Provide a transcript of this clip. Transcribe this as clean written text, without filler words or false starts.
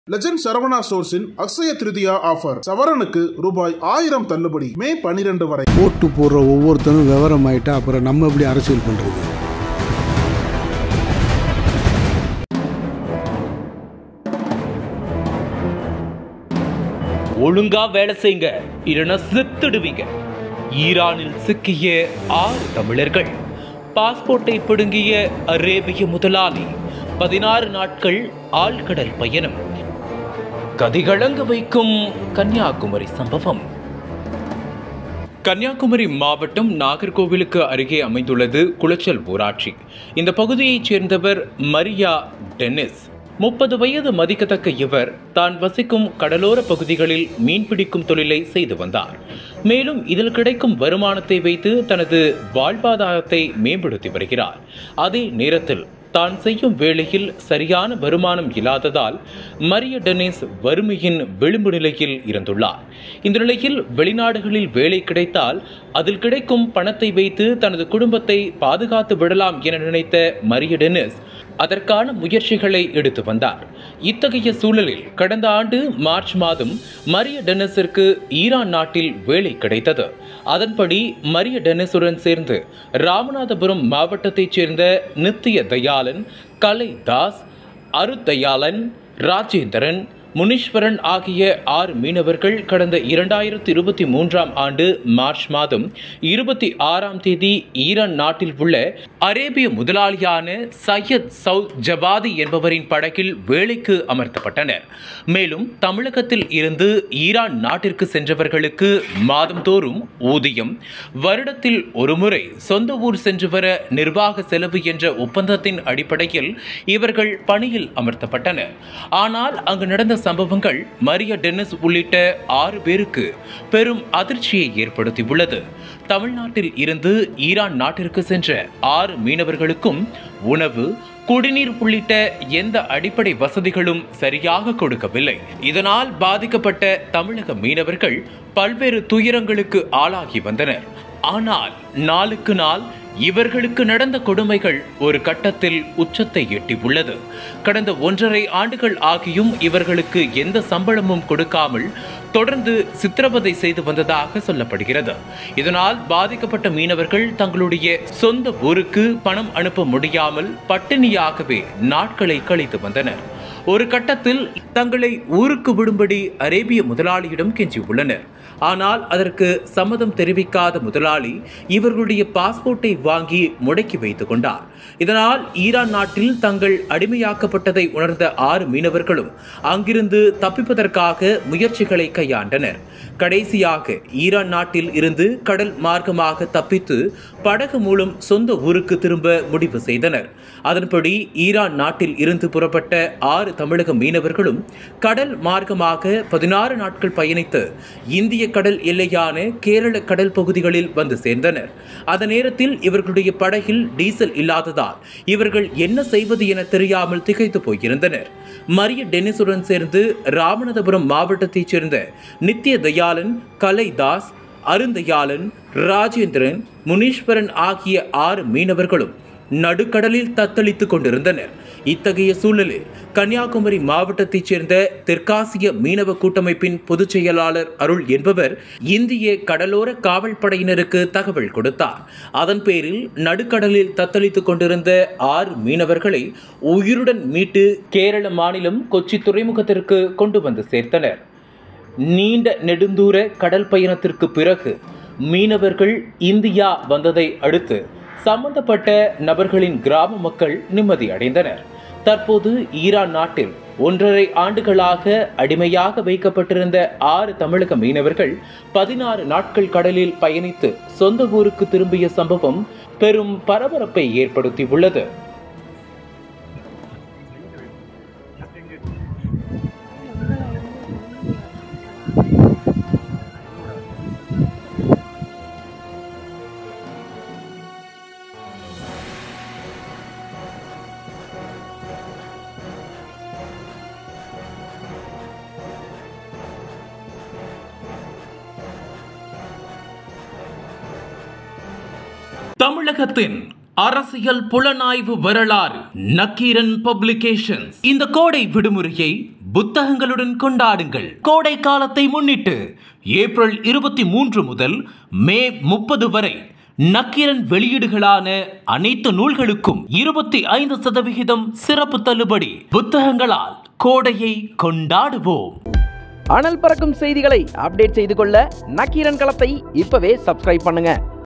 Legend Saravana ஸ்டோர்ஸின் Akshaya Tritiya offer சவரனுக்கு ரூபாய் 1000 தள்ளுபடி மே 12 வரை. ஓட்டு போடுற ஒவ்வொருத்தரும் விவரம் ஆயிட்டா அப்புறம் நம்ம எப்படி அரசியல் பண்றது? ஒழுங்கா வேலை செய்யுங்க, இல்லைன்னா செத்துடுவீங்க. ஈரானில் சிக்கிய 6 தமிழர்கள், பாஸ்போர்ட்டை பிடுங்கிய அரேபிய முதலாளி, 16 நாட்கள் ஆழ்கடல் பயணம். கதிகலங்க வைக்கும் கன்னியாகுமரி சம்பவம். கன்னியாகுமரி மாவட்டம் நாகர்கோவிலுக்கு அருகே அமைந்துள்ளது குளச்சல் ஊராட்சி. இந்த பகுதியைச் சேர்ந்தவர் மரியா டென்னிஸ். 30 வயது மதிக்கத்தக்க இவர் தான் வசிக்கும் கடலோர பகுதிகளில் மீன்பிடிக்கும் தொழிலை செய்து வந்தார். மேலும் இதில் கிடைக்கும் வருமானத்தை வைத்து தனது வாழ்வாதாரத்தை மேம்படுத்தி வருகிறார். அதே நேரத்தில் தான் செய்யும் வேளையில் சரியான வருமானம் இல்லாததால் மரிய டென்னிஸ் வறுமையின் விளிம்பு நிலையில் இருந்துள்ளார். இந்த நிலையில் வெளிநாடுகளில் வேலை கிடைத்தால் அதில் கிடைக்கும் பணத்தை வைத்து தனது குடும்பத்தை பாதுகாத்து விடலாம் என நினைத்த மரிய டென்னிஸ் அதற்கான முயற்சிகளை எடுத்து வந்தார். இத்தகைய சூழலில் கடந்த ஆண்டு மார்ச் மாதம் மரிய டென்னிஸிற்கு ஈரான் நாட்டில் வேலை கிடைத்தது. அதன்படி மரிய டென்னிஸுடன் சேர்ந்து ராமநாதபுரம் மாவட்டத்தைச் சேர்ந்த நித்திய தயாளன், கலை தாஸ், அருத்தயாளன், ராஜேந்திரன், முனீஸ்வரன் ஆகிய 6 மீனவர்கள் கடந்த 2023ஆம் ஆண்டு மார்ச் மாதம் 26ஆம் தேதி ஈரான் நாட்டில் உள்ள அரேபிய முதலாளியான சையத் சவுத் ஜவாதி என்பவரின் படகில் வேலைக்கு அமர்த்தப்பட்டனர். மேலும் தமிழகத்தில் இருந்து ஈரான் நாட்டிற்கு சென்றவர்களுக்கு மாதந்தோறும் ஊதியம், வருடத்தில் ஒருமுறை சொந்த ஊர் சென்று வர நிர்வாக செலவு என்ற ஒப்பந்தத்தின் அடிப்படையில் இவர்கள் பணியில் அமர்த்தப்பட்டனர். ஆனால் அங்கு நடந்த சம்பவங்கள் மரிய டென்னிஸ் உள்ளிட்ட 6 பேருக்கு பெரும் அதிர்ச்சியை ஏற்படுத்தியுள்ளது. தமிழ்நாட்டில் இருந்து ஈரான் நாட்டிற்கு சென்ற 6 மீனவர்களுக்கும் உணவு, குடிநீர் உள்ளிட்ட எந்த அடிப்படை வசதிகளும் சரியாக கொடுக்கவில்லை. இதனால் பாதிக்கப்பட்ட தமிழக மீனவர்கள் பல்வேறு துயரங்களுக்கு ஆளாகி வந்தனர். ஆனால் நாளுக்கு நாள் இவர்களுக்கு நடந்த கொடுமைகள் ஒரு கட்டத்தில் உச்சத்தை எட்டியுள்ளது. கடந்த 1.5 ஆண்டுகள் ஆகியும் இவர்களுக்கு எந்த சம்பளமும் கொடுக்காமல் தொடர்ந்து சித்திரவதை செய்து வந்ததாக சொல்லப்படுகிறது. இதனால் பாதிக்கப்பட்ட மீனவர்கள் தங்களுடைய சொந்த ஊருக்கு பணம் அனுப்ப முடியாமல் பட்டினியாகவே நாட்களை கழித்து வந்தனர். ஒரு கட்டத்தில் தங்களை ஊருக்கு விடும்படி அரேபிய முதலாளியிடம் கெஞ்சியுள்ளனர். ஆனால் அதற்கு சம்மதம் தெரிவிக்காத முதலாளி இவர்களுடைய பாஸ்போர்ட்டை வாங்கி முடக்கி வைத்துக் கொண்டார். இதனால் ஈரான் நாட்டில் தங்கள் அடிமையாக்கப்பட்டதை உணர்ந்த 6 மீனவர்களும் அங்கிருந்து தப்பிப்பதற்காக முயற்சிகளை கையாண்டனர். கடைசியாக ஈரான் நாட்டில் இருந்து கடல் மார்க்கமாக தப்பித்து படகு மூலம் சொந்த ஊருக்கு திரும்ப முடிவு செய்தனர். அதன்படி ஈரான் நாட்டில் இருந்து புறப்பட்ட 6 தமிழக மீனவர்களும் கடல் மார்க்கமாக 16 நாட்கள் பயணித்து இந்திய கடல் எல்லையான கேரள கடல் பகுதிகளில் வந்து சேர்ந்தனர். அந்த நேரத்தில் இவர்களுடைய படகில் டீசல் இல்லாததால் இவர்கள் என்ன செய்வது என தெரியாமல் திகைத்து போயிருந்தனர். மரிய டென்னிஸுடன் சேர்ந்து ராமநாதபுரம் மாவட்டத்தைச் சேர்ந்த நித்திய தயாளன், கலை தாஸ், அருந்தயாளன், ராஜேந்திரன், முனீஸ்வரன் ஆகிய 6 மீனவர்களும் நடுக்கடலில் தத்தளித்துக் கொண்டிருந்தனர். இத்தகைய சூழலில் கன்னியாகுமரி மாவட்டத்தைச் சேர்ந்த தெற்காசிய மீனவ கூட்டமைப்பின் பொதுச் செயலாளர் அருள் என்பவர் இந்திய கடலோர காவல் படையினருக்கு தகவல் கொடுத்தார். அதன் பேரில் நடுக்கடலில் தத்தளித்துக் கொண்டிருந்த 6 மீனவர்களை உயிருடன் மீட்டு கேரள மாநிலம் கொச்சி துறைமுகத்திற்கு கொண்டு வந்து சேர்த்தனர். நீண்ட நெடுந்தூர கடல் பயணத்திற்கு பிறகு மீனவர்கள் இந்தியா வந்ததை அடுத்து சம்பந்தப்பட்ட நபர்களின் கிராம மக்கள் நிம்மதி அடைந்தனர். தற்போது ஈரான் நாட்டில் 1.5 ஆண்டுகளாக அடிமையாக வைக்கப்பட்டிருந்த 6 தமிழக மீனவர்கள் 16 நாட்கள் கடலில் பயணித்து சொந்த ஊருக்கு திரும்பிய சம்பவம் பெரும் பரபரப்பை ஏற்படுத்தியுள்ளது. தமிழகத்தின் அரசியல் புலனாய்வு வரலாறு நக்கீரன் பப்ளிகேஷன்ஸ் இந்த கோடை விடுமுறையை புத்தகங்களுடன் கொண்டாடுங்கள். கோடை காலத்தை முன்னிட்டு ஏப்ரல் 23 முதல் மே 30 வரை நக்கீரன் வெளியீடுகளான அனைத்து நூல்களுக்கும் 25% சிறப்பு தள்ளுபடி. புத்தகங்களால் கோடையை கொண்டாடுவோம். அனல் பறக்கும் செய்திகளை அப்டேட் செய்து கொள்ள நக்கீரன் களத்தை இப்பவே சப்ஸ்கிரைப் பண்ணுங்க.